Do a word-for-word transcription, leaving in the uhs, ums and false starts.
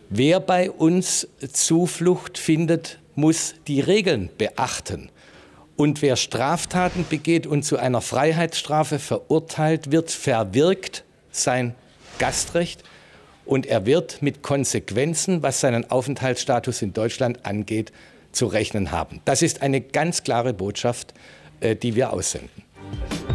wer bei uns Zuflucht findet, muss die Regeln beachten. Und wer Straftaten begeht und zu einer Freiheitsstrafe verurteilt wird, verwirkt sein Gastrecht und er wird mit Konsequenzen, was seinen Aufenthaltsstatus in Deutschland angeht, zu rechnen haben. Das ist eine ganz klare Botschaft, die wir aussenden.